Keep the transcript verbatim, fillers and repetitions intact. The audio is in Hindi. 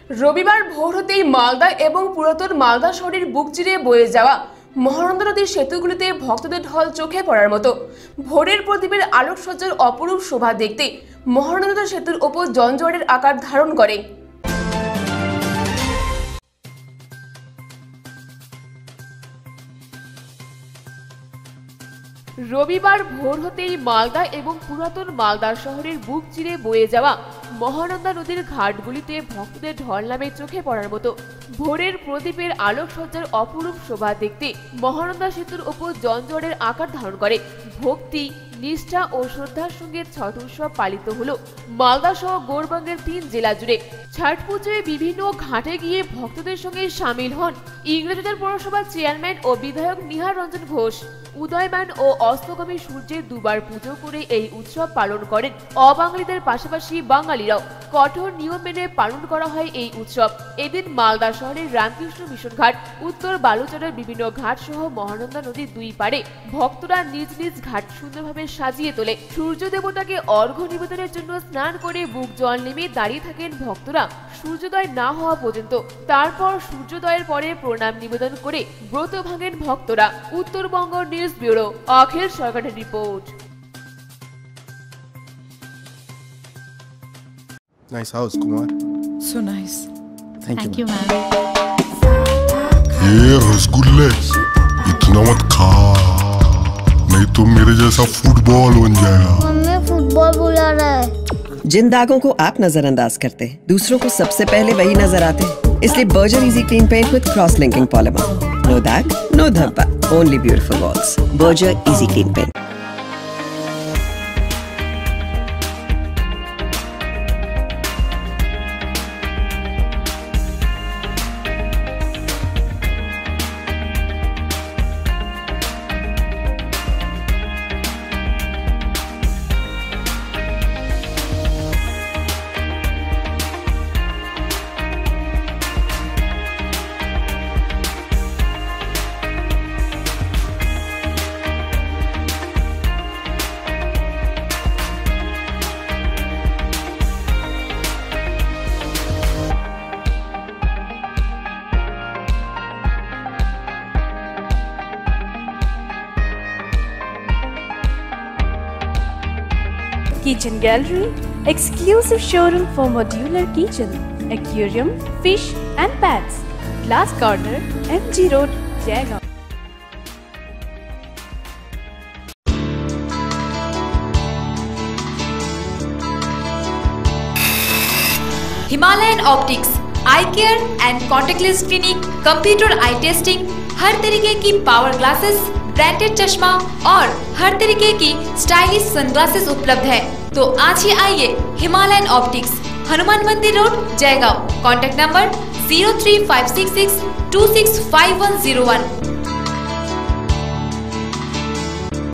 রবিবার ভোর হতেই মালদা এবং পুরাতন মালদা শহরের বুক চিরে বয়ে যাওয়া মহানন্দা নদীর সেতুগুলিতে ভক্তদের ঢল চোখে পড়ার মতো। ভোরের প্রদীপের আলোকসজ্জার অপরূপ শোভা দেখতে মহানন্দা সেতুর ওপর জঞ্জোয়ারের আকার ধারণ করে। রবিবার ভোর হতেই মালদা এবং পুরাতন মালদা শহরের বুক চিরে বয়ে যাওয়া মহানন্দা নদীর ঘাটগুলিতে ভক্তদের ঢল নামে চোখে পড়ার মতো। ভোরের প্রদীপের আলোকসজ্জার অপরূপ শোভা দেখতে মহানন্দা সেতুর ওপর জঞ্জোয়ারের আকার ধারণ করে। ভক্তি, নিষ্ঠা ও শ্রদ্ধার সঙ্গে ছট উৎসব পালিত হলো মালদা সহ গৌরবঙ্গের তিন জেলা জুড়ে। ছট পুজোয় বিভিন্ন ঘাটে গিয়ে ভক্তদের সঙ্গে সামিল হন ইংরেজবাজার পৌরসভার চেয়ারম্যান ও বিধায়ক নিহার রঞ্জন ঘোষ। উদয়মান ও অস্তগামী সূর্যের দুবার পুজো করে এই উৎসব পালন করেন অবাঙালিদের পাশাপাশি বাঙালিরাও। কঠোর নিয়ম মেনে পালন করা হয় এই উৎসব। এদিন মালদা শহরের রামকৃষ্ণ মিশন ঘাট, উত্তর বালুচরের বিভিন্ন ঘাট সহ মহানন্দা নদীর দুই পাড়ে ভক্তরা নিজ নিজ ঘাট সুন্দরভাবে সাজিয়ে তোলে। সূর্য দেবতাকে অর্ঘ্য নিবেদনের জন্য স্নান করে বুক জল নেমে দাঁড়িয়ে থাকেন ভক্তরা সূর্যোদয় না হওয়া পর্যন্ত। তারপর সূর্যোদয়ের পরে প্রণাম নিবেদন করে ব্রত ভাঙেন ভক্তরা। উত্তরবঙ্গ নিউজ ব্যুরো, অখিল সরকারের report. Nice house, Kumar. So nice. Thank, Thank you, you, ma'am. ये रसगुल्ले इतना मत खा, नहीं तो मेरे जैसा फुटबॉल बन जाएगा। मम्मी फुटबॉल बुला रहा है। जिन दागों को आप नजरअंदाज करते हैं, दूसरों को सबसे पहले वही नजर आते हैं। इसलिए Berger easy clean paint with cross linking polymer. No दाग, नो धब्बा, only beautiful walls. Berger easy clean paint. Kitchen Gallery, exclusive showroom for modular kitchen, aquarium, fish and pets. Glass Corner, M G Road, Jaigaon. Himalayan optics, eye care and contactless clinic, computer eye testing, हर तरीके की पावर ग्लासेस, ब्रांडेड चश्मा और हर तरीके की स्टाइलिश सनग्लासेस उपलब्ध है। तो आज ही आइए हिमालयन ऑप्टिक्स, हनुमान मंदिर road, Jaigaon. Contact number zero three five six six two six five one zero one.